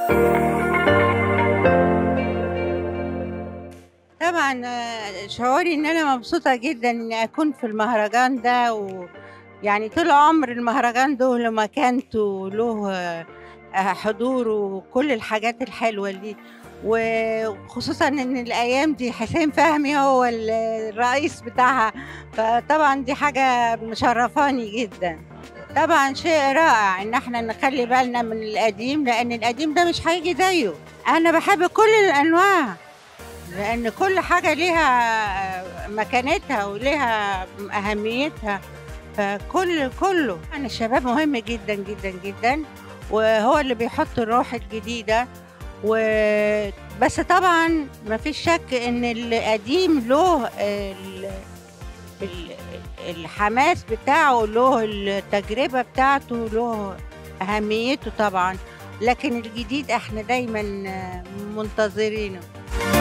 طبعًا شعوري إن أنا مبسوطة جدًا إني أكون في المهرجان ده، ويعني طول عمر المهرجان له مكانته وله حضوره وكل الحاجات الحلوة دي، وخصوصًا إن الأيام دي حسين فهمي هو الرئيس بتاعها، فطبعًا دي حاجة مشرفاني جدًا. طبعًا شيء رائع إن إحنا نخلّي بالنا من القديم، لأن القديم ده مش هييجي زيه. أنا باحب كل الأنواع. لأن كل حاجة ليها مكانتها وليها أهميتها، كله. يعني الشباب مهم جدًا، جدًا، جدًا، وهو اللي بيحط الروح الجديدة، بس طبعًا ما فيش شك إن القديم له ال الحماس بتاعه، له التجربة بتاعته، له أهميته طبعًا، لكن الجديد إحنا دايمًا منتظرينه.